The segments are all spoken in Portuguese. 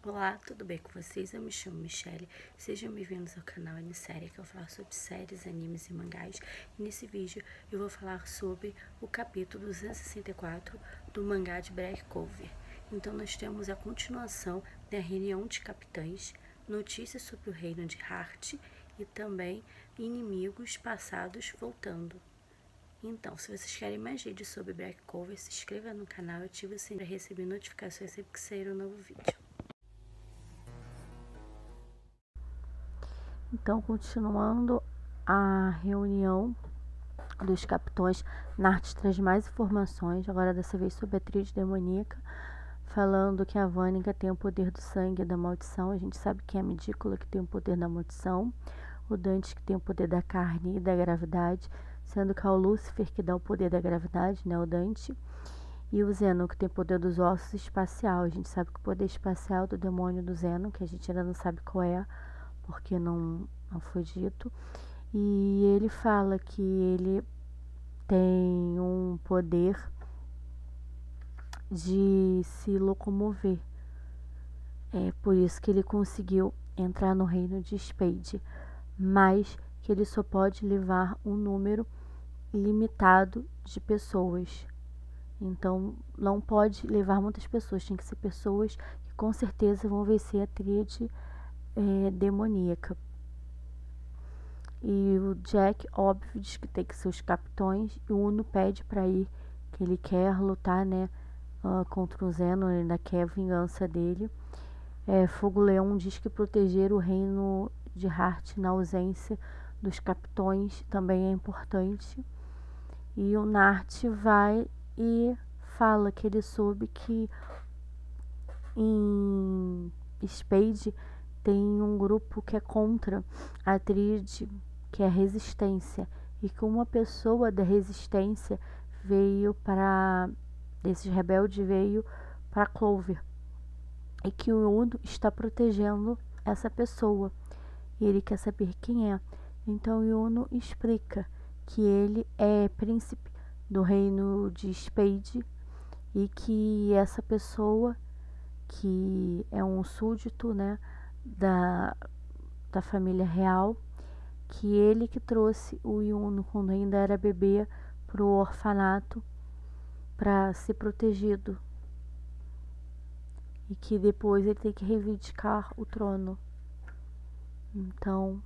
Olá, tudo bem com vocês? Eu me chamo Michelle. Sejam bem-vindos ao canal Anissérie, que eu falo sobre séries, animes e mangás. E nesse vídeo eu vou falar sobre o capítulo 264 do mangá de Black Clover. Então nós temos a continuação da reunião de capitães, notícias sobre o reino de Heart e também inimigos passados voltando. Então, se vocês querem mais vídeos sobre Black Clover, se inscreva no canal e ative o sininho para receber notificações sempre que sair um novo vídeo. Então, continuando a reunião dos capitães, Nart traz mais informações, agora dessa vez sobre a tríade demoníaca, falando que a Vânica tem o poder do sangue e da maldição. A gente sabe que é a Medícula que tem o poder da maldição, o Dante que tem o poder da carne e da gravidade, sendo que é o Lúcifer que dá o poder da gravidade, né, o Dante, e o Zeno que tem o poder dos ossos espacial. A gente sabe que o poder espacial do demônio do Zeno, que a gente ainda não sabe qual é, porque não foi dito, e ele fala que ele tem um poder de se locomover. É por isso que ele conseguiu entrar no reino de Spade, mas que ele só pode levar um número limitado de pessoas. Então não pode levar muitas pessoas, tem que ser pessoas que com certeza vão vencer a tríade demoníaca. E o Jack, óbvio, diz que tem que ser os capitães, e o Uno pede para ir, que ele quer lutar, né, contra o Zeno, ele ainda quer a vingança dele. Fogo Leão diz que proteger o reino de Heart na ausência dos capitães também é importante. E o Nart vai e fala que ele soube que em Spade tem um grupo que é contra a tríade, que é a resistência, e que uma pessoa da resistência desses rebeldes veio para Clover, e que o Uno está protegendo essa pessoa, e ele quer saber quem é. Então o Uno explica que ele é príncipe do reino de Spade, e que essa pessoa, que é um súdito, né, da família real, que ele que trouxe o Yuno quando ainda era bebê para o orfanato para ser protegido, e que depois ele tem que reivindicar o trono. Então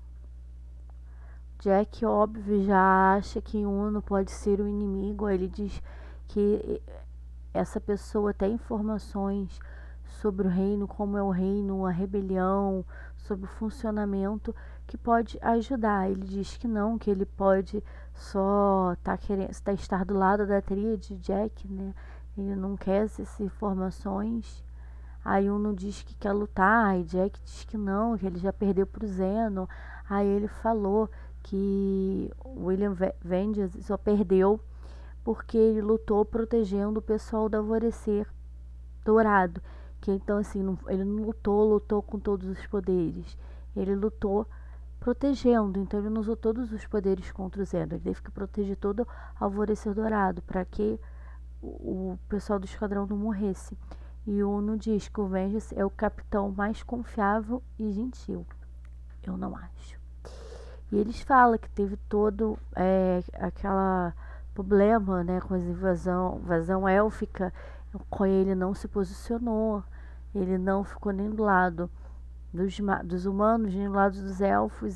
Jack, óbvio, já acha que Yuno pode ser o inimigo. Ele diz que essa pessoa tem informações sobre o reino, como é o reino, a rebelião, sobre o funcionamento, que pode ajudar. Ele diz que não, que ele pode só estar do lado da tríade, Jack, né? Ele não quer essas informações. Aí Uno diz que quer lutar, aí Jack diz que não, que ele já perdeu pro Zeno. Aí ele falou que William Vengeance só perdeu porque ele lutou protegendo o pessoal do Alvorecer Dourado, que então assim, ele não lutou com todos os poderes, ele lutou protegendo, então ele não usou todos os poderes contra o Zeno, ele teve que proteger todo o Alvorecer Dourado, para que o pessoal do esquadrão não morresse. E o Uno diz que o Vengeance é o capitão mais confiável e gentil. Eu não acho. E eles falam que teve todo aquela problema, né, com a invasão élfica, com ele não se posicionou, ele não ficou nem do lado dos humanos, nem do lado dos elfos,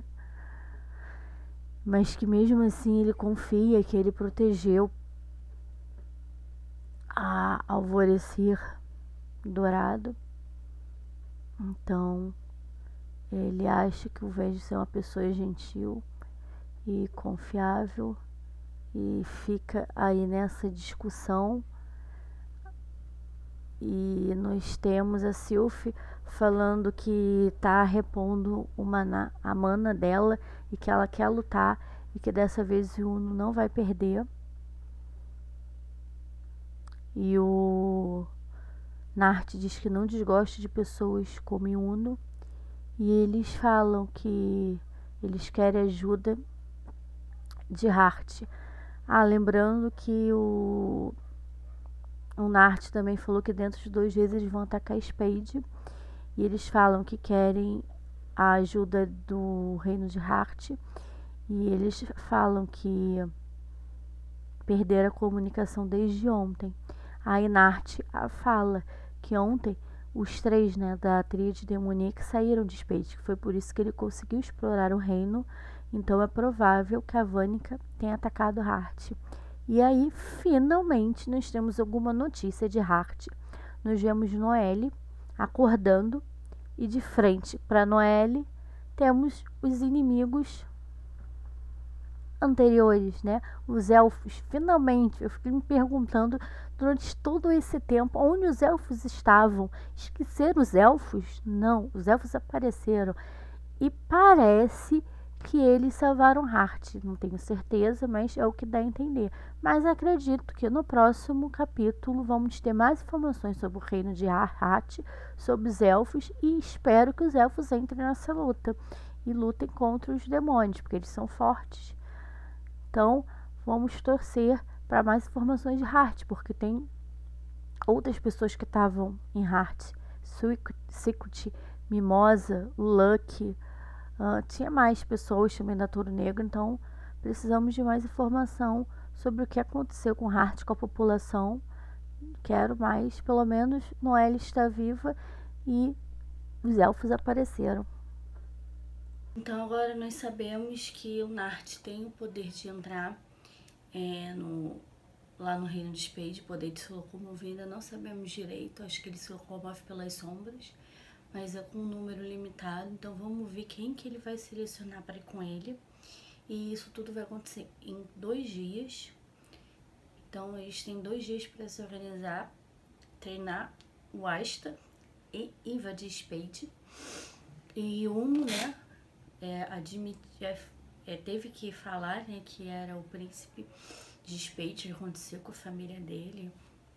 mas que mesmo assim ele confia que ele protegeu a Alvorecer Dourado. Então ele acha que o Vengeance é uma pessoa gentil e confiável, e fica aí nessa discussão. E nós temos a Sylph falando que tá repondo a mana dela, e que ela quer lutar, e que dessa vez o Uno não vai perder. E o Nart diz que não desgosta de pessoas como o Uno, e eles falam que eles querem ajuda de Heart. Lembrando que o Nart também falou que dentro de 2 dias eles vão atacar Spade, e eles falam que querem a ajuda do reino de Hart, e eles falam que perderam a comunicação desde ontem. A Inart fala que ontem os três, né, da tríade demoníaca saíram de Spade, que foi por isso que ele conseguiu explorar o reino. Então é provável que a Vânica tenha atacado Hart. E aí, finalmente, nós temos alguma notícia de Hart. Nós vemos Noelle acordando e de frente para Noelle temos os inimigos anteriores, né? Os elfos. Finalmente, eu fiquei me perguntando durante todo esse tempo onde os elfos estavam. Esqueceram os elfos? Não, os elfos apareceram. E parece que eles salvaram Hart. Não tenho certeza, mas é o que dá a entender. Mas acredito que no próximo capítulo vamos ter mais informações sobre o reino de Hart, sobre os elfos, e espero que os elfos entrem nessa luta e lutem contra os demônios, porque eles são fortes. Então, vamos torcer para mais informações de Hart, porque tem outras pessoas que estavam em Hart. Secret, Mimosa, Lucky, tinha mais pessoas também da Touro Negro, então precisamos de mais informação sobre o que aconteceu com Hart, com a população. Quero mais, pelo menos Noelle está viva e os elfos apareceram. Então agora nós sabemos que o Nart tem o poder de entrar lá no reino de Spade, poder de se locomover, ainda não sabemos direito, acho que ele se locomove pelas sombras, mas é com um número limitado, então vamos ver quem que ele vai selecionar para ir com ele. E isso tudo vai acontecer em 2 dias, então eles têm 2 dias para se organizar, treinar o Asta e invadir Spade. E né, teve que falar, né, que era o príncipe de Spade, que aconteceu com a família dele,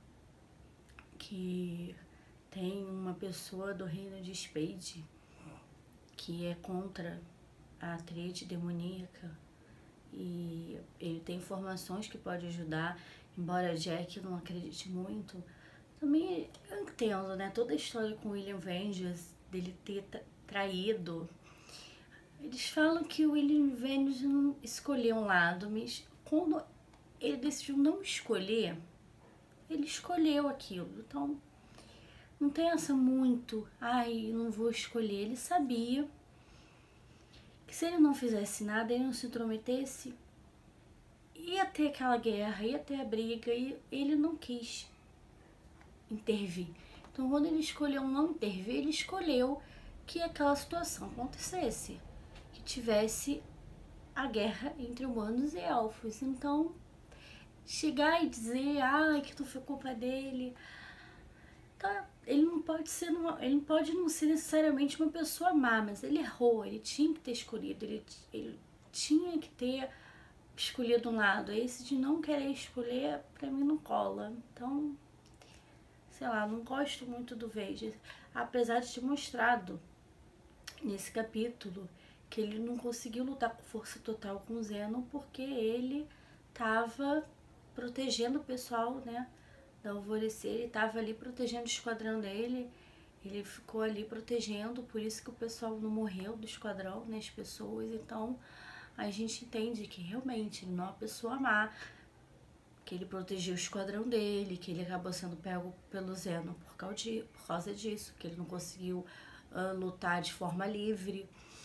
que tem uma pessoa do reino de Spade que é contra a tríade demoníaca e ele tem informações que pode ajudar, embora Jack não acredite muito. Também eu entendo, né, toda a história com William Vengeance, dele ter traído. Eles falam que o William Vengeance não escolheu um lado, mas quando ele decidiu não escolher, ele escolheu aquilo. Então, não tem essa muito, não vou escolher. Ele sabia que se ele não fizesse nada, ele não se intrometesse, ia ter aquela guerra, ia ter a briga, e ele não quis intervir. Então, quando ele escolheu não intervir, ele escolheu que aquela situação acontecesse, que tivesse a guerra entre humanos e elfos. Então, chegar e dizer, que não foi culpa dele, tá, ele não pode não ser necessariamente uma pessoa má, mas ele errou, ele tinha que ter escolhido, ele tinha que ter escolhido um lado. Esse de não querer escolher, pra mim não cola. Então, sei lá, não gosto muito do Vengeance, apesar de ter mostrado nesse capítulo que ele não conseguiu lutar com força total com o Zenon, porque ele tava protegendo o pessoal, né, da Alvorecer, ele tava ali protegendo o esquadrão dele, ele ficou ali protegendo, por isso que o pessoal não morreu do esquadrão, né, as pessoas. Então a gente entende que realmente ele não é uma pessoa má, que ele protegeu o esquadrão dele, que ele acabou sendo pego pelo Zenon por causa disso, que ele não conseguiu lutar de forma livre.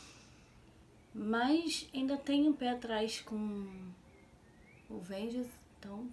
Mas ainda tem um pé atrás com o Vengeance, então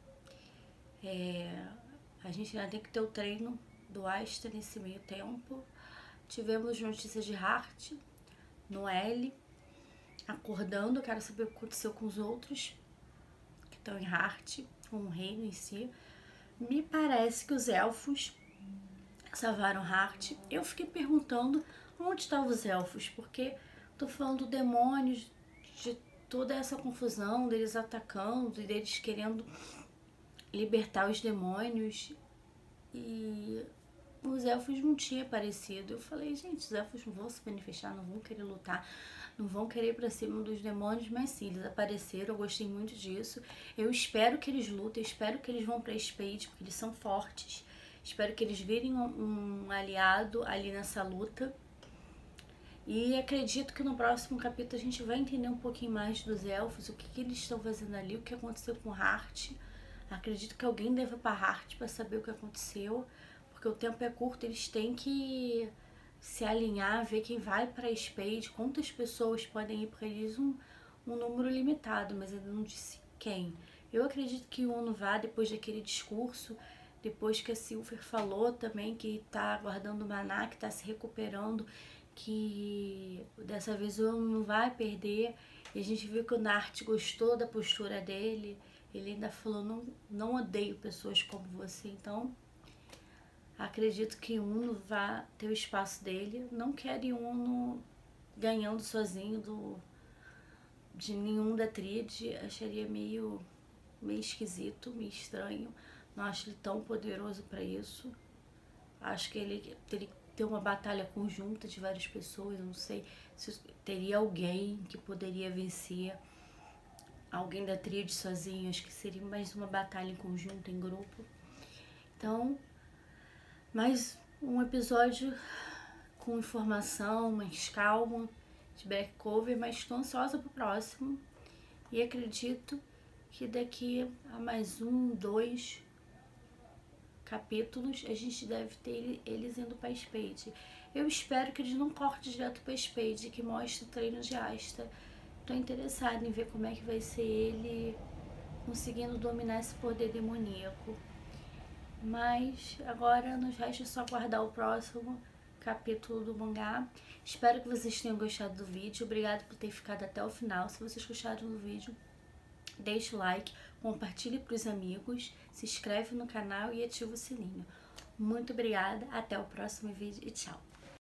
a gente ainda tem que ter o treino do Asta nesse meio tempo. Tivemos notícias de Hart, Noelle acordando, quero saber o que aconteceu com os outros que estão em Hart, com o reino em si. Me parece que os elfos salvaram Hart. Eu fiquei perguntando onde estavam os elfos, porque tô falando demônios, de toda essa confusão, deles atacando e deles querendo libertar os demônios, e os elfos não tinham aparecido. Eu falei, gente, os elfos não vão se manifestar, não vão querer lutar, não vão querer ir pra cima dos demônios, mas sim, eles apareceram, eu gostei muito disso. Eu espero que eles lutem, eu espero que eles vão pra Spade, porque eles são fortes. Espero que eles virem um aliado ali nessa luta. E acredito que no próximo capítulo a gente vai entender um pouquinho mais dos elfos, o que eles estão fazendo ali, o que aconteceu com Hart. Acredito que alguém deva para Hart para saber o que aconteceu, porque o tempo é curto, eles têm que se alinhar, ver quem vai para a Spade, quantas pessoas podem ir, porque eles um número limitado, mas ele não disse quem. Eu acredito que o Uno vá depois daquele discurso, depois que a Silver falou também que tá guardando o maná, que tá se recuperando, que dessa vez o Uno não vai perder. E a gente viu que o Nart gostou da postura dele. Ele ainda falou, não odeio pessoas como você. Então, acredito que o Uno vai ter o espaço dele. Não quero o Uno ganhando sozinho de nenhum da tríade. Acharia meio esquisito, meio estranho. Não acho ele tão poderoso para isso. Acho que ele teria que ter uma batalha conjunta de várias pessoas. Eu não sei se teria alguém que poderia vencer alguém da tríade sozinho. Acho que seria mais uma batalha em conjunto, em grupo. Então, mais um episódio com informação, mais calma, de back cover, mas estou ansiosa pro próximo. E acredito que daqui a mais 1, 2 capítulos a gente deve ter eles indo pra Spade. Eu espero que eles não cortem direto pra Spade, que mostre o treino de Asta. Tô interessada em ver como é que vai ser ele conseguindo dominar esse poder demoníaco. Mas agora nos resta só guardar o próximo capítulo do mangá. Espero que vocês tenham gostado do vídeo. Obrigada por ter ficado até o final. Se vocês gostaram do vídeo, deixe o like, compartilhe para os amigos, se inscreve no canal e ativa o sininho. Muito obrigada, até o próximo vídeo e tchau!